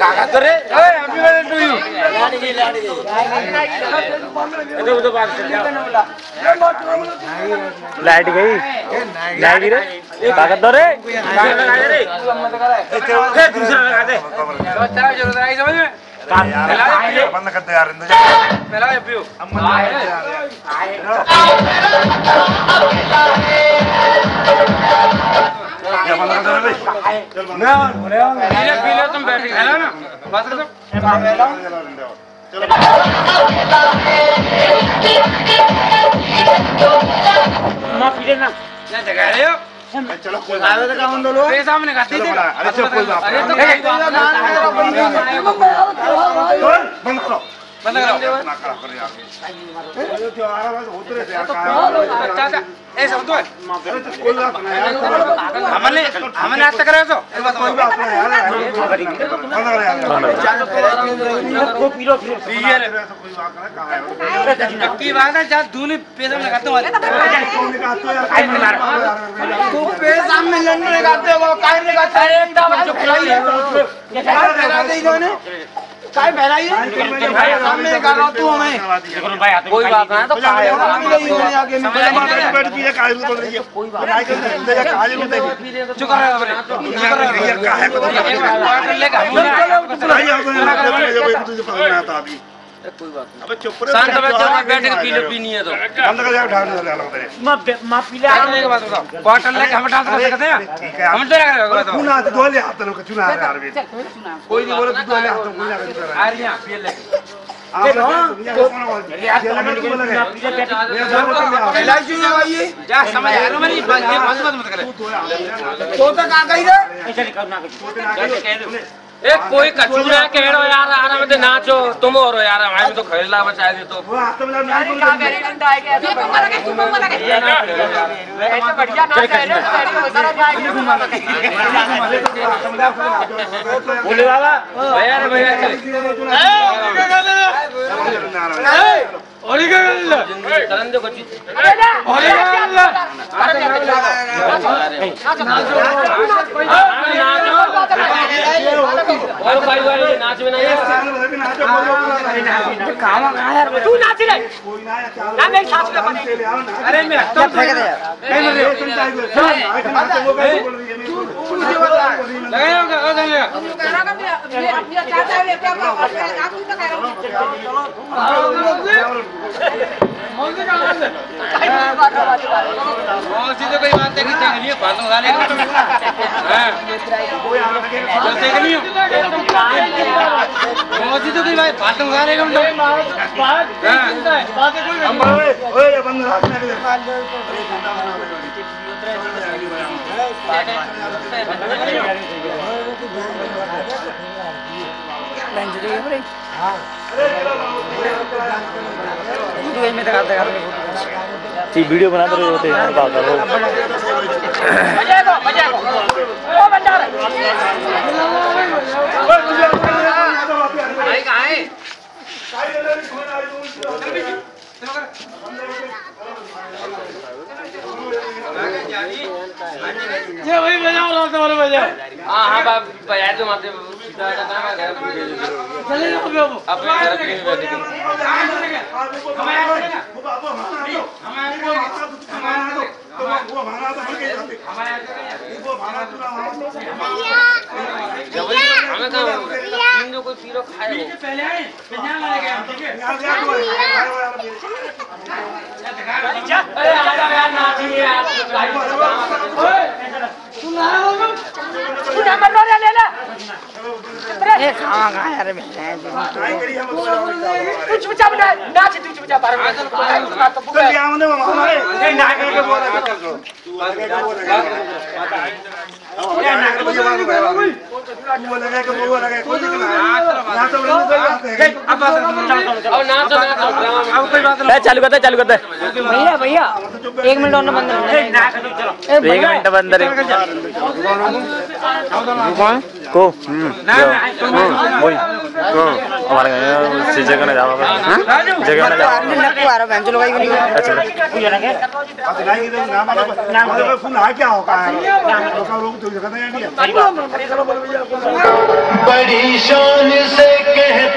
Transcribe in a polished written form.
काका तो रे हैप्पी बर्थडे टू यू इधर उधर बात चल जा लाइट गई रे काका तो रे लगा दे रे दूसरा लगा दे चला जरूरत आई समझ में बंद करते यार पहला हैप्पी क्या बंद कर दे पी ले तुम बैठ के है ना बात कर मां पी लेना क्या जगह है यो चलो कोई आवे तो काम लो ये सामने खाती थी अरे चलो कोई बात बंद करो बंद करो ना करो यार ये जो आ रहा है उतरे से यार चाचा ऐसा होता है कोई बात नहीं यार हमने आज तक रहे तो कोई बात नहीं यार बंद करो यार को पी लो कोई बात नहीं कहां है की बात है जब दूनी पैसा में लगाते हो तू पैसा में लंडन लगाते हो काहे लगाते अरे एकदम चुप रहिए ये लगा दे इन्होंने काय बहराई है सामने कर रहा तू हमें कोई बात ना तो काय है आगे में बैठ के काय बोल रही है कोई बात नहीं काय बोल रही है चुप रह काहे को वाटर लेगा अभी कोई बात नहीं अबे चुप रह शांत बैठ के पी लो पीनी है तो बंद कर यार ढाल दे मां पी ले आने के बाद बताओ क्वार्टर लेके हम डांस कर सकते हैं ठीक है हम तो लगा तू ना दो ले हाथ लोग चुना यार कोई नहीं बोले तू दो ले हाथ कोई ना कर आ रही है पी ले जा समझ आ रहा मेरी मत करे तो कहां गई रे ऐसे करना ए कोई कचूरा कहड़ो यार आराम से नाचो तुम और यार हमारे तो खरीला बचा दे तो वो हाथ में यारी का वेरिएंट आ गया ये तुम लगे ऐसे बढ़िया नाच रहे हो सारा जाएगी बोले बाबा भैया रे भैया चल ओरी का करन दो कच्ची ओरी और भाई वाले नाच में नहीं काम यार तू नाच रे कोई ना मेरी सास के अरे मेरा तो फेंक दे लगाओगे ओ लगाओ तू कह रहा कि ये अपनी चाहता है क्या आप तो कह रहा हूं मौसी का मौसी तो कोई बात नहीं चाहिए बातों वाले हां जैसे कि नहीं मौसी तो कोई बातों वाले हम लोग बात कोई ओए बंद रखने के वीडियो बनाते रहे होते हैं बात करो ओ बंदा भाई कहां है ये वही बजाओ लोग तो बजाओ हां बाप बजा दो माते सीधा जाता है घर चले जाओ अपने घर पे बैठ के कोई पीरो खाए पहले आए ठीक है कुछ बचा नाच तू बचा चालू करते भैया भैया 1 मिनट और बंद 1 मिनट बंद को हमारे जगह ना जाओ जगह ना जाओ नक्कू आ रहा बेंच लगाई नहीं अच्छा बड़ी शान से कहते